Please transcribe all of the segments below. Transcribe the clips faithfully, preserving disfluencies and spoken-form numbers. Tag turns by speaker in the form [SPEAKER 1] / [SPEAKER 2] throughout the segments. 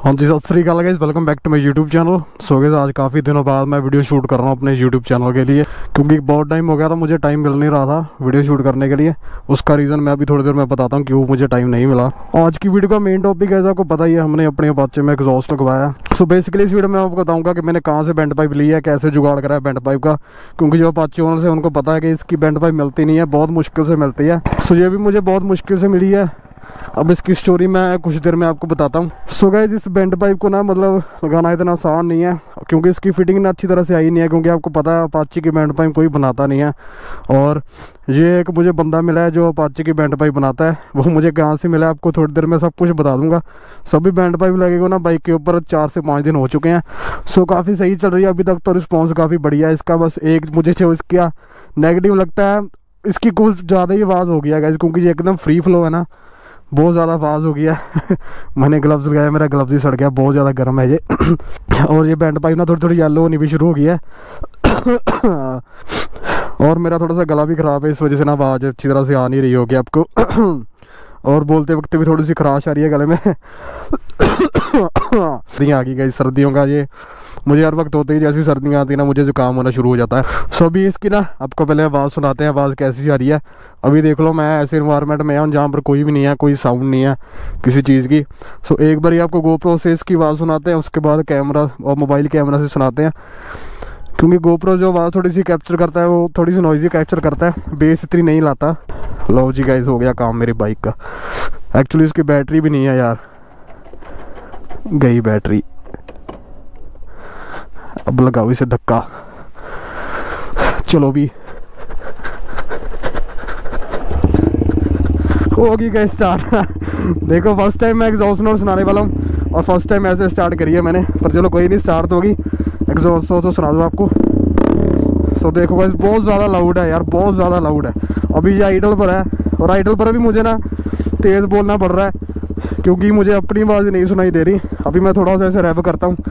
[SPEAKER 1] हाँ जी, Sat Sri Akal guys, welcome back to my YouTube channel. So guys आज काफ़ी दिनों बाद मैं वीडियो शूट कर रहा हूँ अपने यूट्यूब चैनल के लिए, क्योंकि बहुत टाइम हो गया था, मुझे टाइम मिल नहीं रहा था वीडियो शूट करने के लिए। उसका रीज़न मैं अभी थोड़ी देर में बताता हूँ क्यों मुझे टाइम नहीं मिला। आज की वीडियो का मेन टॉपिक है, आपको पता ही है, हमने अपने अपाचे में एग्जॉस्ट लगवाया। सो बेसिकली इस वीडियो में आपको बताऊँगा कि मैंने कहाँ से बेंड पाइप ली है, कैसे जुगाड़ करा है बेंड पाइप का, क्योंकि जो अपाचे ओनर से उनको पता है कि इसकी बेंड पाइप मिलती नहीं है, बहुत मुश्किल से मिलती है। सो ये भी मुझे बहुत मुश्किल से मिली है। अब इसकी स्टोरी मैं कुछ देर में आपको बताता हूँ। सो गाइस इस बेंड पाइप को ना मतलब लगाना इतना आसान नहीं है, क्योंकि इसकी फिटिंग ना अच्छी तरह से आई नहीं है, क्योंकि आपको पता है अपाचे की बेंड पाइप कोई बनाता नहीं है। और ये एक मुझे बंदा मिला है जो अपाचे की बेंड पाइप बनाता है, वो मुझे कहाँ से मिला है आपको थोड़ी देर में सब कुछ बता दूंगा। सभी बेंड पाइप लगेगा ना बाइक के ऊपर चार से पाँच दिन हो चुके हैं। सो काफ़ी सही चल रही है अभी तक, तो रिस्पॉन्स काफ़ी बढ़िया है इसका। बस एक मुझे जो इसका नेगेटिव लगता है, इसकी कुछ ज़्यादा ही आवाज़ हो गया गाइस, क्योंकि ये एकदम फ्री फ्लो है ना, बहुत ज़्यादा आवाज़ हो गया मैंने ग्लव्स लगाया, मेरा ग्लव्स ही सड़ गया, बहुत ज़्यादा गर्म है ये और ये बैंड पाइप ना थोड़ी थोड़ी येलो होनी भी शुरू हो गई है और मेरा थोड़ा सा गला भी ख़राब है, इस वजह से ना आवाज़ अच्छी तरह से आ नहीं रही होगी आपको और बोलते वक्त भी थोड़ी सी खराश आ रही है गले में सर्दियाँ आ गई गई, सर्दियों का ये मुझे हर वक्त होते ही जैसी सर्दियाँ आती है ना, मुझे जुकाम होना शुरू हो जाता है। सो अभी इसकी ना आपको पहले आवाज़ सुनाते हैं, आवाज़ कैसी आ रही है। अभी देख लो मैं ऐसे इन्वायरमेंट में हूँ जहाँ पर कोई भी नहीं है, कोई साउंड नहीं है किसी चीज़ की। सो एक बार आपको गोप्रो से इसकी आवाज़ सुनाते हैं, उसके बाद कैमरा और मोबाइल कैमरा से सुनाते हैं, क्योंकि गोप्रो जो आवाज़ थोड़ी सी कैप्चर करता है वो थोड़ी सी नॉइज़ी कैप्चर करता है, बेस इतनी नहीं लाता। लो जी गाइस, हो गया काम मेरी बाइक का। एक्चुअली इसकी बैटरी भी नहीं है यार, गई बैटरी। अब लगाओ इसे धक्का, चलो भी होगी गई स्टार्ट देखो फर्स्ट टाइम मैं एग्जॉस्ट नोट सुनाने वाला हूँ और फर्स्ट टाइम ऐसे स्टार्ट करी है मैंने, पर चलो कोई नहीं, स्टार्ट तो होगी। एग्जॉस्ट नोट तो सुना दो आपको। सो देखो गाइस बहुत ज़्यादा लाउड है यार, बहुत ज़्यादा लाउड है। अभी ये आइडल पर है और आइडल पर भी मुझे ना तेज़ बोलना पड़ रहा है, क्योंकि मुझे अपनी आवाज़ नहीं सुनाई दे रही। अभी मैं थोड़ा सा ऐसे रैप करता हूँ,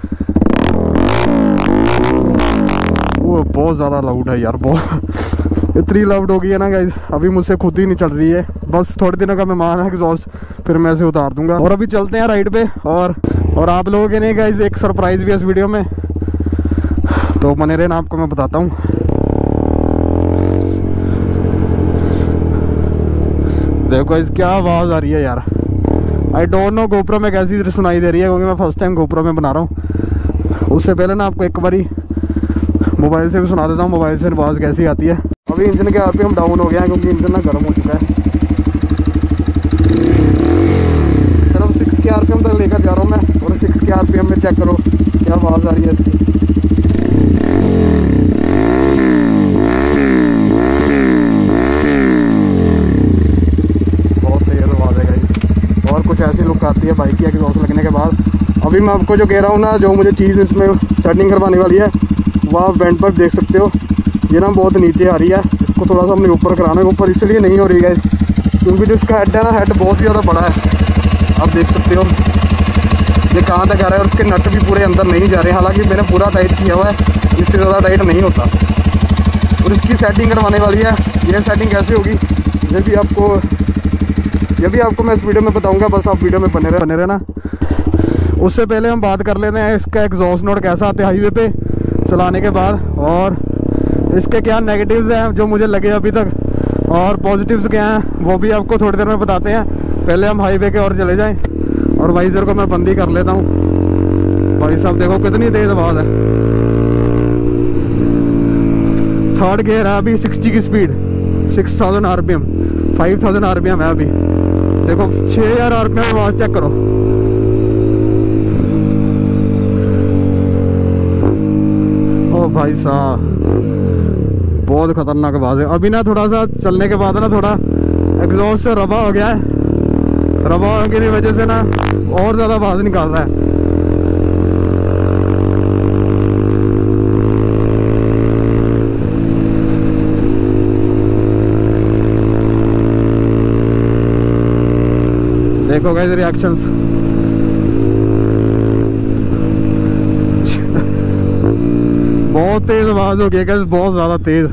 [SPEAKER 1] वो बहुत ज़्यादा लाउड है यार, बहुत इतनी लाउड हो गई है ना गाइस, अभी मुझसे खुद ही नहीं चल रही है। बस थोड़े दिनों का मेहमान है एग्जॉस्ट, फिर मैं इसे उतार दूंगा। और अभी चलते हैं राइड पे, और और आप लोगों के लिए गाइस एक सरप्राइज़ भी है इस वीडियो में, तो बने रहना, आपको मैं बताता हूँ। देखो गाइस क्या आवाज़ आ रही है यार, आई डोंट नो गोप्रो में कैसी सुनाई दे रही है, क्योंकि मैं फर्स्ट टाइम गोप्रो में बना रहा हूँ। उससे पहले ना आपको एक बारी मोबाइल से भी सुना देता हूँ, मोबाइल से आवाज़ कैसी आती है। अभी इंजन के आरपीएम डाउन हो गया है, क्योंकि इंजन ना गर्म हो चुका है। सिर्फ सिक्स के आरपीएम तक लेकर जा रहा हूँ मैं, और सिक्स के आरपीएम में चेक करो क्या आवाज़ आ रही है इसकी। बहुत तेज़ आवाज़ है गाइस, और कुछ ऐसी लुक आती है बाइक की एग्जॉस्ट लगने के बाद। अभी मैं आपको जो कह रहा हूँ ना, जो मुझे चीज़ इसमें सेटिंग करवाने वाली है, वो आप बेंड पाइप देख सकते हो, ये ना बहुत नीचे आ रही है, इसको थोड़ा सा हमने ऊपर कराना है। ऊपर इसलिए नहीं हो रही है, क्योंकि जो इसका हेड है ना, हेड बहुत ही ज़्यादा बड़ा है, आप देख सकते हो ये कहाँ तक आ रहा है, और उसके नट भी पूरे अंदर नहीं जा रहे। हालांकि मैंने पूरा टाइट किया हुआ है, इससे ज़्यादा टाइट नहीं होता। और इसकी सेटिंग करवाने वाली है, ये सेटिंग कैसे होगी ये भी आपको ये भी आपको मैं इस वीडियो में बताऊँगा, बस आप वीडियो में बने रहे बने रहना। उससे पहले हम बात कर लेते हैं इसका एग्जॉस्ट नोट कैसा आता है हाईवे पे चलाने के बाद, और इसके क्या नेगेटिव्स हैं जो मुझे लगे अभी तक, और पॉजिटिव्स क्या हैं वो भी आपको थोड़ी देर में बताते हैं। पहले हम हाईवे के और चले जाएं, और वाइजर को मैं बंद ही कर लेता हूँ। भाई साहब देखो कितनी तेज़ आवाज़ है। थर्ड गियर है अभी, सिक्सटी की speed, six thousand R P M, five thousand R P M है अभी। देखो छः हज़ार आर पी एम आवाज़ चेक करो। ओ भाई साहब बहुत ख़तरनाक आवाज़ है। अभी ना थोड़ा सा चलने के बाद ना थोड़ा एग्जॉस्ट से रवा हो गया है, रवा होने की वजह से ना और ज़्यादा आवाज़ निकाल रहा है। देखो गाइस रिएक्शंस बहुत तेज़ आवाज़ हो गई गैस, बहुत ज़्यादा तेज़।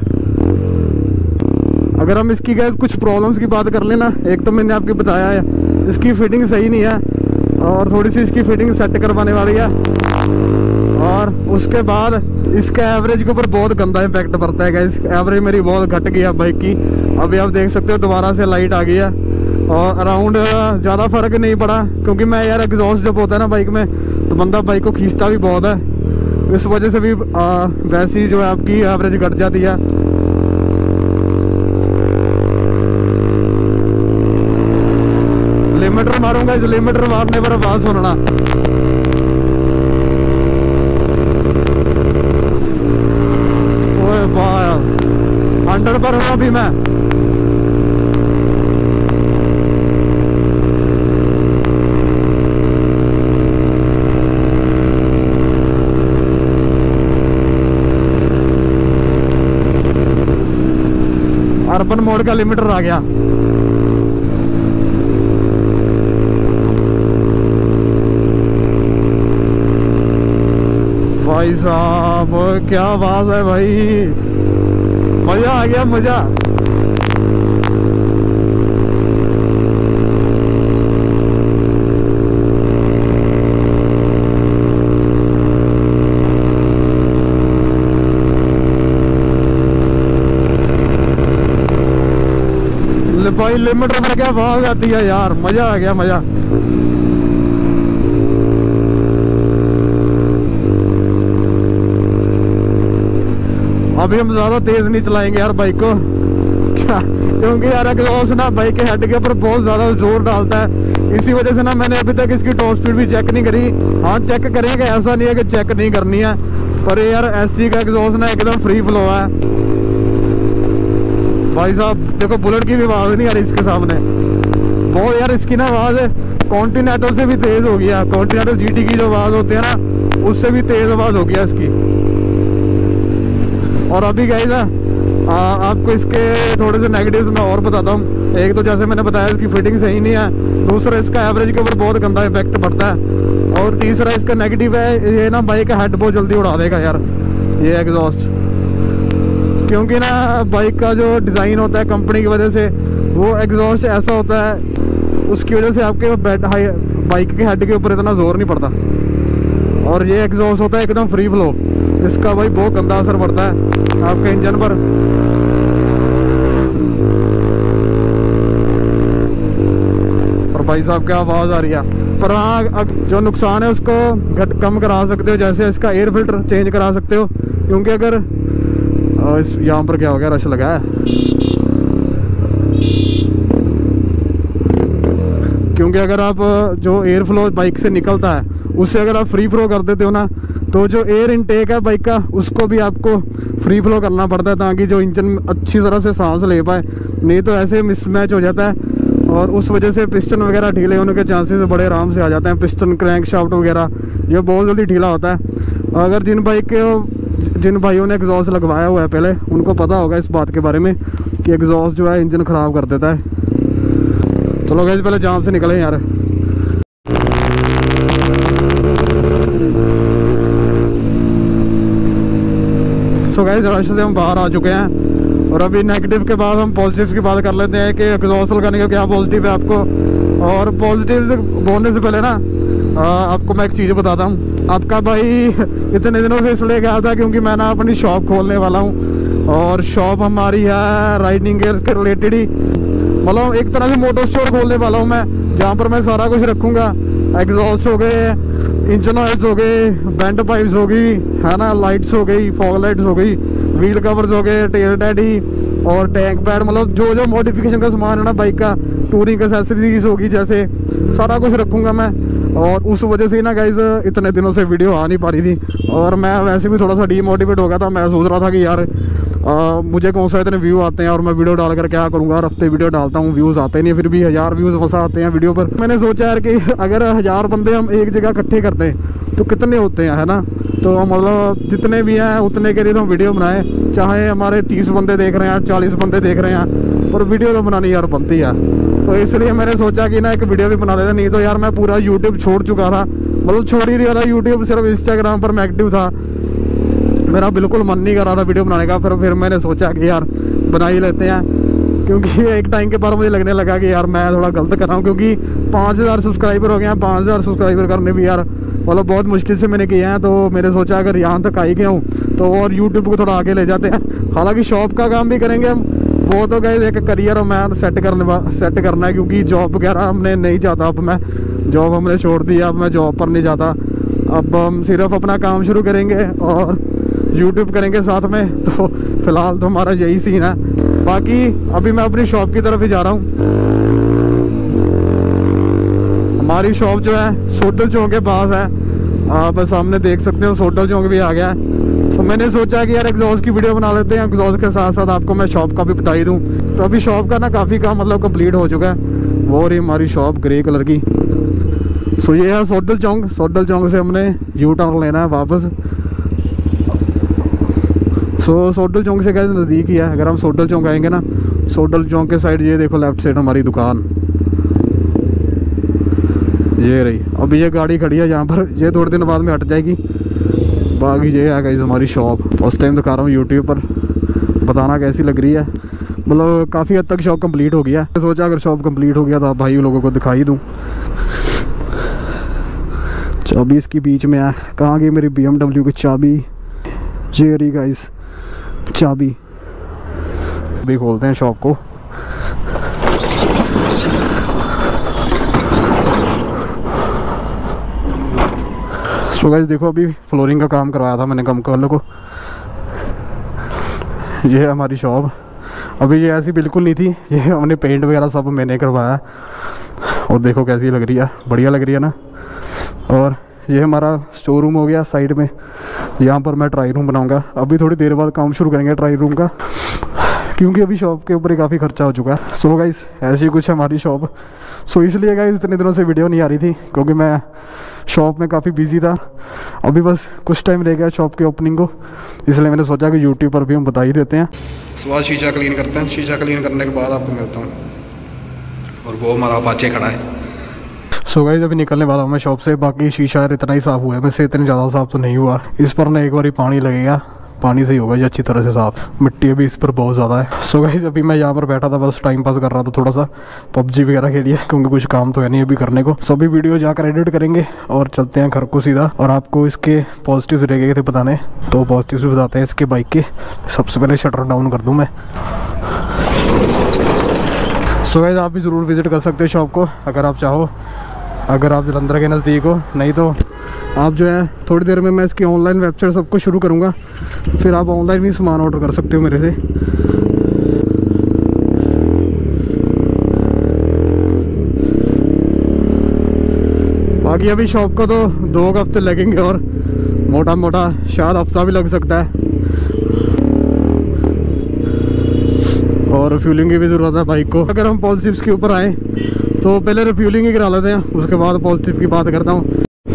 [SPEAKER 1] अगर हम इसकी गैस कुछ प्रॉब्लम्स की बात कर लेना, एक तो मैंने आपको बताया है इसकी फिटिंग सही नहीं है, और थोड़ी सी इसकी फिटिंग सेट करवाने वाली है। और उसके बाद इसका एवरेज के ऊपर बहुत गंदा इम्पैक्ट पड़ता है गाइस। एवरेज मेरी बहुत घट गई है बाइक की। अभी आप देख सकते हो दोबारा से लाइट आ गई है और अराउंड ज़्यादा फ़र्क नहीं पड़ा, क्योंकि मैं यार एग्जॉस्ट जब होता है ना बाइक में तो बंदा बाइक को खींचता भी बहुत है, इस वजह से भी आ, वैसी जो है आपकी एवरेज घट जाती है। लिमिटर मारूंगा, इस लिमिटर मारने पर आवाज़ सुनना। ओए वाह, हंड्रेड पर हूँ अभी मैं। अर्बन मोड का लिमिटर आ गया। भाई साहब क्या आवाज है भाई, मजा आ गया मजा। भाई लिमिटर पर क्या आवाज आती है यार, मजा आ गया मजा। अभी हम ज्यादा तेज नहीं चलाएंगे यार बाइक को, क्या, क्योंकि यार एग्जॉस्ट ना बाइक के हेड के ऊपर बहुत ज्यादा जोर डालता है। इसी वजह से ना मैंने अभी तक इसकी टॉप स्पीड भी चेक नहीं करी। हाँ चेक करेंगे, ऐसा नहीं है कि चेक नहीं करनी है, पर यार एससी का एग्जॉस्ट ना एकदम फ्री फ्लो है भाई साहब। देखो बुलेट की भी आवाज नहीं आ रही इसके सामने। बहुत यार इसकी ना आवाज कॉन्टिनेंटल से भी तेज हो गया। कॉन्टिनेंटल जीटी की जो आवाज होती है ना उससे भी तेज आवाज हो गया इसकी। और अभी गाइस आपको इसके थोड़े से नेगेटिव्स मैं और बताता हूँ। एक तो जैसे मैंने बताया इसकी फिटिंग सही नहीं है, दूसरा इसका एवरेज के ऊपर बहुत गंदा इफेक्ट पड़ता है, और तीसरा इसका नेगेटिव है ये ना बाइक का हेड बहुत जल्दी उड़ा देगा यार ये एग्जॉस्ट। क्योंकि ना बाइक का जो डिज़ाइन होता है कंपनी की वजह से, वो एग्जॉस्ट ऐसा होता है, उसकी वजह से आपके बैट हाई बाइक के हेड के ऊपर इतना जोर नहीं पड़ता। और ये एग्जॉस्ट होता है एकदम फ्री फ्लो, इसका भाई बहुत गंदा असर पड़ता है आपके इंजन पर। और भाई साहब क्या आवाज़ आ रही है। पर हाँ जो नुकसान है उसको घट कम करा सकते हो, जैसे इसका एयर फिल्टर चेंज करा सकते हो। क्योंकि अगर इस यहाँ पर क्या हो गया, रश लगा है, क्योंकि अगर आप जो एयर फ्लो बाइक से निकलता है उससे अगर आप फ्री फ्लो कर देते हो ना, तो जो एयर इनटेक है बाइक का उसको भी आपको फ्री फ्लो करना पड़ता है, ताकि जो इंजन अच्छी तरह से सांस ले पाए। नहीं तो ऐसे मिसमैच हो जाता है और उस वजह से पिस्टन वगैरह ढीले होने के चांसेस बड़े आराम से आ जाते हैं। पिस्टन क्रैंक शाफ्ट वगैरह ये बहुत जल्दी ढीला होता है। अगर जिन बाइक के जिन भाइयों ने एग्जॉस्ट लगवाया हुआ है पहले, उनको पता होगा इस बात के बारे में कि एग्जॉस्ट जो है इंजन ख़राब कर देता है। चलो गाइस पहले जाम से निकलें यार। तो गाइस रश से हम बाहर आ चुके हैं और अभी नेगेटिव के बाद हम पॉजिटिव की बात कर लेते हैं कि एग्जॉस्ट लगाने का क्या पॉजिटिव है आपको। और पॉजिटिव से बोलने से पहले ना आ, आपको मैं एक चीज़ बताता हूँ। आपका भाई इतने दिनों से इसलिए गया था क्योंकि मैं ना अपनी शॉप खोलने वाला हूँ, और शॉप हमारी है राइडिंग गेयर के रिलेटेड ही, मतलब एक तरह से मोटर स्टोर खोलने वाला हूँ मैं, जहाँ पर मैं सारा कुछ रखूँगा। एग्जॉस्ट हो गए, इंजन ऑयल्स हो गए, बेंट पाइप्स हो गई है ना, लाइट्स हो गई, फॉग लाइट्स हो गई, व्हील कवर्स हो गए, टेल डैडी और टैंक पैड, मतलब जो जो मॉडिफिकेशन का सामान है ना बाइक का, टूरिंग एक्सेसरीज होगी, जैसे सारा कुछ रखूँगा मैं। और उस वजह से ना गाइज इतने दिनों से वीडियो आ नहीं पा रही थी, और मैं वैसे भी थोड़ा सा डीमोटिवेट हो गया था। मैं सोच रहा था कि यार आ, मुझे कौन सा इतने व्यू आते हैं और मैं वीडियो डालकर क्या करूँगा। हर हफ्ते वीडियो डालता हूँ, व्यूज़ आते नहीं, फिर भी हज़ार व्यूज़ वसा आते हैं वीडियो पर। मैंने सोचा यार कि अगर हज़ार बंदे हम एक जगह इकट्ठे करते हैं तो कितने होते हैं, है ना। तो मतलब जितने भी हैं उतने के लिए तो हम वीडियो बनाएं, चाहे हमारे तीस बंदे देख रहे हैं, चालीस बंदे देख रहे हैं, पर वीडियो तो बनानी यार बनती है। तो इसलिए मैंने सोचा कि ना एक वीडियो भी बना देते, नहीं तो यार मैं पूरा यूट्यूब छोड़ चुका था, मतलब छोड़ ही दिया था यूट्यूब, सिर्फ इंस्टाग्राम पर मैं एक्टिव था। मेरा बिल्कुल मन नहीं कर रहा था वीडियो बनाने का। फिर फिर मैंने सोचा कि यार बना ही लेते हैं, क्योंकि एक टाइम के बाद मुझे लगने लगा कि यार मैं थोड़ा गलत कर रहा हूँ, क्योंकि पाँच हज़ार सब्सक्राइबर हो गए हैं। पाँच हज़ार सब्सक्राइबर करने भी यार मतलब बहुत मुश्किल से मैंने किए हैं। तो मैंने सोचा अगर यहाँ तक आई गया हूँ तो और यूट्यूब को थोड़ा आगे ले जाते हैं। हालांकि शॉप का काम भी करेंगे हम, वो तो गए एक करियर और मैं सेट करने सेट करना है, क्योंकि जॉब वगैरह हमने नहीं जाता। अब मैं जॉब हमने छोड़ दी, अब मैं जॉब पर नहीं जाता। अब हम सिर्फ अपना काम शुरू करेंगे और यूट्यूब करेंगे साथ में। तो फिलहाल तो हमारा यही सीन है। बाकी अभी मैं अपनी शॉप की तरफ ही जा रहा हूँ। हमारी शॉप जो है सोडल चौक के पास है, आप सामने देख सकते हो सोडल चौक भी आ गया है। तो मैंने सोचा कि यार एग्जॉस्ट की वीडियो बना लेते हैं, एग्जॉस्ट के साथ साथ आपको मैं शॉप का भी बता ही दूँ। तो अभी शॉप का ना काफ़ी काम मतलब कंप्लीट हो चुका है। वो रही हमारी शॉप ग्रे कलर की। सो ये है सोडल चौक। सोडल चौक से हमने यू टर्न लेना है वापस। सो सोडल चौक से कैसे नज़दीक ही है। अगर हम सोडल चौक आएंगे ना, सोडल चौक के साइड ये देखो लेफ्ट साइड हमारी दुकान ये रही। अभी ये गाड़ी खड़ी है यहाँ पर, ये थोड़े दिन बाद में हट जाएगी। बाकी ये है गाइस हमारी शॉप। फर्स्ट टाइम दिखा रहा हूँ यूट्यूब पर, बताना कैसी लग रही है। मतलब काफ़ी हद तक शॉप कंप्लीट हो गया। सोचा अगर शॉप कंप्लीट हो गया तो आप भाई लोगों को दिखाई दूँ। चाबी इसकी बीच में है। कहाँ गई मेरी बी एम डब्ल्यू की चाबी? ये रही गाइस चाबी। अभी खोलते हैं शॉप को। सो गाइस देखो अभी फ्लोरिंग का काम करवाया था मैंने कम वालों को। ये है हमारी शॉप। अभी ये ऐसी बिल्कुल नहीं थी, ये हमने पेंट वगैरह सब मैंने करवाया। और देखो कैसी लग रही है, बढ़िया लग रही है ना। और ये हमारा स्टोर रूम हो गया साइड में। यहाँ पर मैं ट्राई रूम बनाऊंगा। अभी थोड़ी देर बाद काम शुरू करेंगे ट्राई रूम का, क्योंकि अभी शॉप के ऊपर ही काफ़ी खर्चा हो चुका है। सो गाइस ऐसी कुछ है हमारी शॉप। सो इसलिए गाइस इतने दिनों से वीडियो नहीं आ रही थी, क्योंकि मैं शॉप में काफ़ी बिजी था। अभी बस कुछ टाइम रह गया शॉप की ओपनिंग को, इसलिए मैंने सोचा कि यूट्यूब पर भी हम बता ही देते हैं। सो आज शीशा क्लीन करते हैं। शीशा क्लीन करने के बाद आपको मिलता हूँ। और वो हमारा अपाचे खड़ा है। सो गाइस अभी निकलने वाला हूँ मैं शॉप से। बाकी शीशा इतना ही साफ़ हुआ है, वैसे इतनी ज़्यादा साफ़ तो नहीं हुआ। इस पर ना एक बार पानी लगेगा, पानी से ही होगा ये अच्छी तरह से साफ़। मिट्टी अभी इस पर बहुत ज़्यादा है। सो गाइस अभी मैं यहाँ पर बैठा था, बस टाइम पास कर रहा था थोड़ा सा पबजी वगैरह के लिए, क्योंकि कुछ काम तो है नहीं अभी करने को। सभी वीडियो जाकर एडिट करेंगे और चलते हैं घर को सीधा। और आपको इसके पॉजिटिव रह गए थे बताने, तो पॉजिटिव भी बताते हैं इसके बाइक के। सबसे पहले शटर डाउन कर दूँ मैं। सो गाइस आप भी ज़रूर विज़िट कर सकते हो शॉप को अगर आप चाहो, अगर आप जलंधर के नज़दीक हो। नहीं तो आप जो है थोड़ी देर में मैं इसकी ऑनलाइन वेबसाइट सब कुछ शुरू करूँगा, फिर आप ऑनलाइन भी सामान ऑर्डर कर सकते हो मेरे से। बाकी अभी शॉप को तो दो हफ्ते लगेंगे और मोटा मोटा शायद हफ्ता भी लग सकता है। और रिफ्यूलिंग की भी ज़रूरत है बाइक को। अगर हम पॉजिटिव्स के ऊपर आए तो पहले रिफ्यूलिंग ही करा लेते हैं, उसके बाद पॉजिटिव की बात करता हूँ।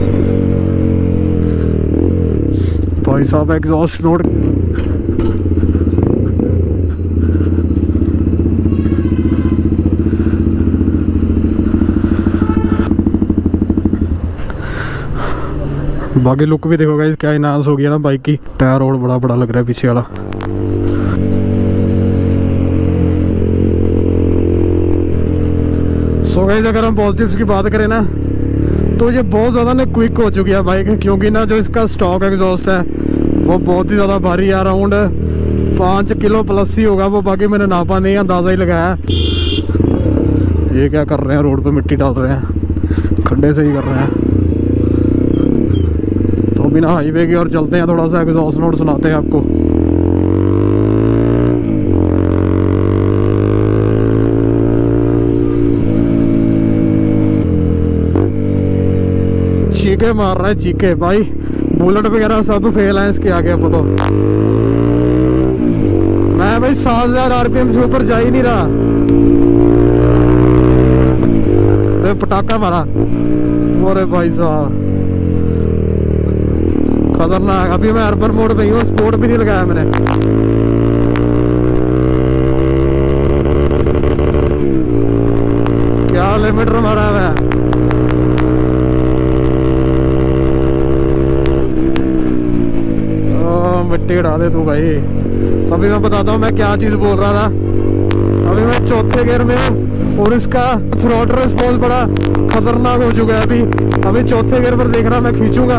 [SPEAKER 1] भाई साहब एग्जॉस्ट नोट बाकी लुक भी देखो गाइस क्या इनहांस हो गया ना बाइक की। टायर और बड़ा बड़ा लग रहा है पीछे वाला। सो गाइस अगर हम पॉजिटिव्स की बात करें ना, तो ये बहुत ज़्यादा ना क्विक हो चुकी है बाइक, क्योंकि ना जो इसका स्टॉक एग्जॉस्ट है वो बहुत ही ज़्यादा भारी है। अराउंड पाँच किलो प्लस ही होगा वो। बाकी मैंने नापा नहीं, अंदाज़ा ही लगाया। ये क्या कर रहे हैं, रोड पे मिट्टी डाल रहे हैं, खड्डे से ही कर रहे हैं। तो बिना हाईवे की और चलते हैं, थोड़ा सा एग्जॉस्ट नोट सुनाते हैं आपको। चीखे मार रहा है, चीखे भाई। बुलेट वगैरह सब फेल है इसके आगे। अब तो मैं भाई सात हजार आरपीएम से ऊपर जा ही नहीं रहा। तो पटाखा मारा। अरे भाई साहब खतरनाक। अभी मैं अर्बन मोड पे ही हूँ, स्पोर्ट भी नहीं लगाया मैंने। क्या लिमिटर मारा है। मिट्टी उड़ा दे तू भाई। अभी मैं बताता हूँ मैं क्या चीज़ बोल रहा था। अभी मैं चौथे गियर में हूँ और इसका थ्रॉटल रिस्पॉन्स बड़ा खतरनाक हो चुका है। अभी अभी चौथे गियर पर देख रहा मैं खींचूंगा,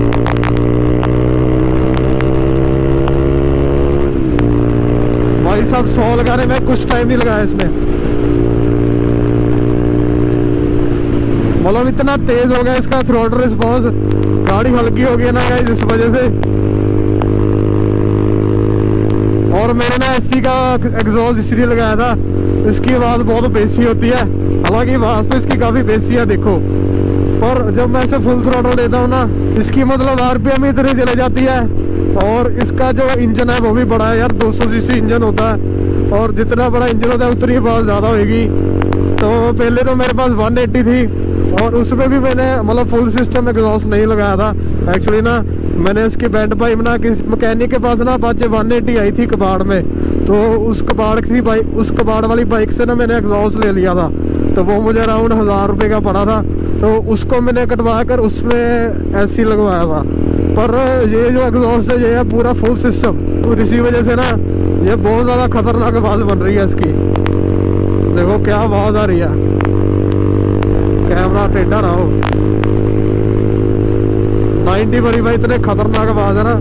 [SPEAKER 1] भाई साहब सौ लगाने में कुछ टाइम नहीं लगाया इसने, मतलब इतना तेज हो गया इसका थ्रॉटल रिस्पॉन्स। गाड़ी हल्की हो गई ना गाइस इस वजह से। और मैंने ना एससी का एग्जॉस्ट इसलिए लगाया था, इसकी आवाज़ बहुत बेसी होती है, हालांकि आवाज़ तो इसकी काफ़ी बेसी है देखो, पर जब मैं इसे फुल थ्रॉटल देता हूँ ना, इसकी मतलब आरपीएम इतनी चली जाती है। और इसका जो इंजन है वो भी बड़ा है यार, दो सौ सीसी इंजन होता है, और जितना बड़ा इंजन होता है उतनी आवाज़ ज़्यादा होगी। तो पहले तो मेरे पास वन एट्टी थी और उसमें भी मैंने मतलब फुल सिस्टम एग्जॉस्ट नहीं लगाया था। एक्चुअली ना मैंने इसकी बैंड पाइप ना किस मैकेनिक के पास ना अपाचे वन एट्टी आई थी कबाड़ में, तो उस कबाड़ की बाइक उस कबाड़ वाली बाइक से ना मैंने एग्जॉस्ट ले लिया था, तो वो मुझे अराउंड हज़ार रुपये का पड़ा था, तो उसको मैंने कटवा कर उसमें एसी लगवाया था। पर ये जो एग्जॉस्ट है ये है पूरा फुल सिस्टम, तो इसी वजह से ना ये बहुत ज़्यादा खतरनाक आवाज़ बन रही है इसकी। देखो क्या आवाज़ आ रही है, कैमरा टेढ़ा ना हो। नाइन्टी बड़ी भाई इतने खतरनाक आवाज़ है ना।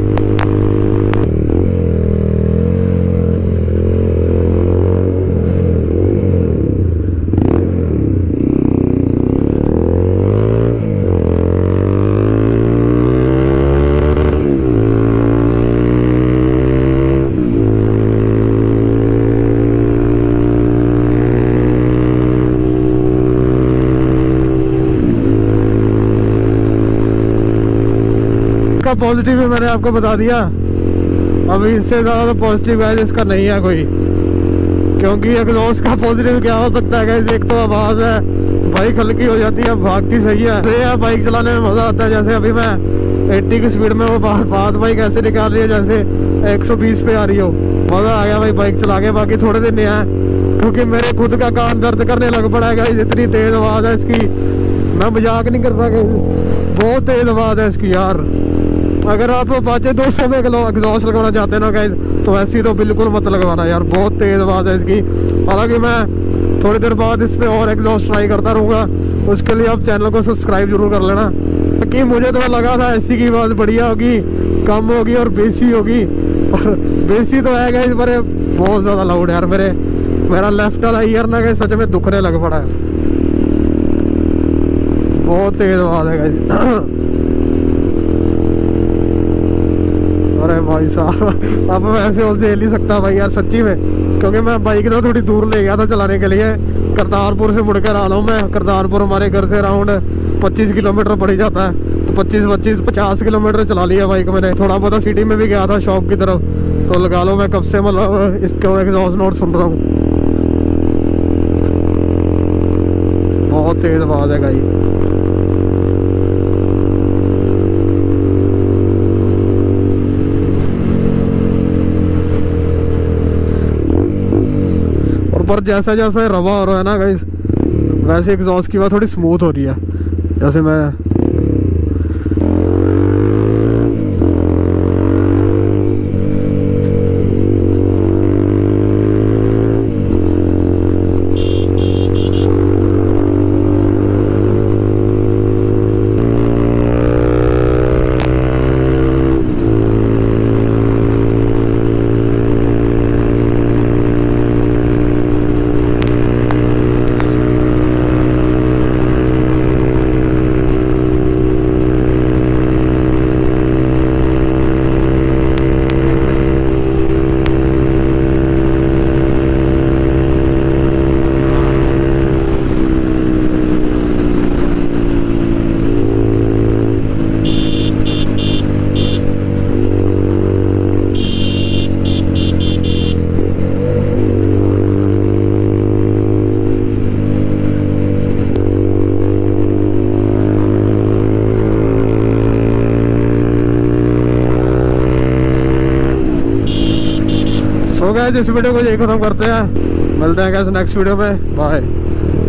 [SPEAKER 1] पॉजिटिव भी मैंने आपको बता दिया, अभी इससे ज़्यादा तो पॉजिटिव है इसका नहीं है कोई, क्योंकि एग्जॉस्ट का पॉजिटिव क्या हो सकता है गाइस, एक तो आवाज़ है, बाइक हल्की हो जाती है, भागती सही है, तो ये बाइक चलाने में मज़ा आता है। जैसे अभी मैं अस्सी की स्पीड में वो पास बाइक ऐसे निकाल रही है जैसे एक सौ बीस पे आ रही हो, मज़ा आ गया भाई बाइक चला के। बाकी थोड़े दिन नहीं है क्योंकि मेरे खुद का कान दर्द करने लग पड़ा है गाइस, इतनी तेज़ आवाज़ है इसकी, मैं मजाक नहीं कर रहा गाइस, बहुत तेज़ आवाज़ है इसकी यार। अगर आप अपाचे दो सौ में एग्जॉस्ट लगवाना चाहते हैं ना गाइस, तो ऐसी तो बिल्कुल मत लगवाना यार, बहुत तेज़ आवाज़ है इसकी। हालांकि मैं थोड़ी देर बाद इस पर और एग्जॉस्ट ट्राई करता रहूँगा, उसके लिए आप चैनल को सब्सक्राइब जरूर कर लेना। क्योंकि मुझे तो लगा था एसी की आवाज़ बढ़िया होगी, कम होगी और बेसी होगी, पर बेसी तो है गाइस, पर बहुत ज़्यादा लाउड है यार। मेरे मेरा लेफ्ट वाला ईयर ना गाइस सच में दुखने लग पड़ा है, बहुत तेज़ आवाज़ है गाइस। अरे भाई साहब अब वैसे और झेल नहीं सकता भाई यार सच्ची में, क्योंकि मैं बाइक ना थोड़ी दूर ले गया था चलाने के लिए, करतारपुर से मुड़कर आ रहा हूँ मैं। करतारपुर हमारे घर से अराउंड पच्चीस किलोमीटर पड़ ही जाता है, तो पच्चीस पच्चीस पचास किलोमीटर चला लिया बाइक मैंने। थोड़ा बहुत सिटी में भी गया था शॉप की तरफ, तो लगा लो मैं कब से मतलब इसके एग्जॉस्ट नोट सुन रहा हूँ, बहुत तेज़ आवाज़ है गाइस। पर जैसा जैसा रवा हो रहा है ना गाइस, वैसे एग्जॉस्ट की आवाज़ थोड़ी स्मूथ हो रही है। जैसे मैं तो गाइस इस वीडियो को यही खत्म करते हैं, मिलते हैं गाइस नेक्स्ट वीडियो में, बाय।